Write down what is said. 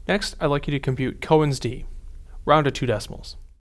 Next, I'd like you to compute Cohen's d. Round to 2 decimals.